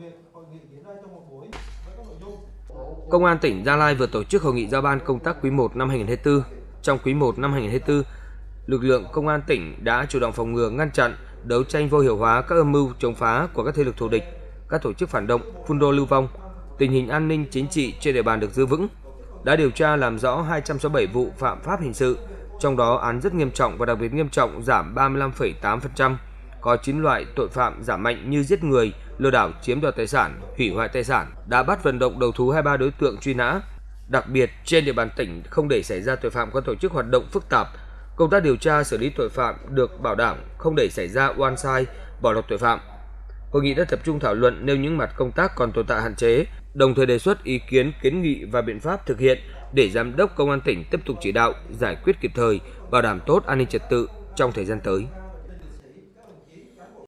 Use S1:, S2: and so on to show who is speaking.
S1: Công an tỉnh Gia Lai vừa tổ chức hội nghị giao ban công tác quý 1 năm 2024. Trong quý 1 năm 2024, lực lượng công an tỉnh đã chủ động phòng ngừa, ngăn chặn, đấu tranh vô hiệu hóa các âm mưu chống phá của các thế lực thù địch, các tổ chức phản động, phun rô lưu vong. Tình hình an ninh chính trị trên địa bàn được giữ vững. Đã điều tra làm rõ 267 vụ phạm pháp hình sự, trong đó án rất nghiêm trọng và đặc biệt nghiêm trọng giảm 35,8%. Có 9 loại tội phạm giảm mạnh như giết người, lừa đảo chiếm đoạt tài sản, hủy hoại tài sản. Đã bắt vận động đầu thú 23 đối tượng truy nã. Đặc biệt, trên địa bàn tỉnh không để xảy ra tội phạm có tổ chức hoạt động phức tạp. Công tác điều tra xử lý tội phạm được bảo đảm, không để xảy ra oan sai, bỏ lọt tội phạm. Hội nghị đã tập trung thảo luận nêu những mặt công tác còn tồn tại hạn chế, đồng thời đề xuất ý kiến, kiến nghị và biện pháp thực hiện để Giám đốc Công an tỉnh tiếp tục chỉ đạo, giải quyết kịp thời, bảo đảm tốt an ninh trật tự trong thời gian tới.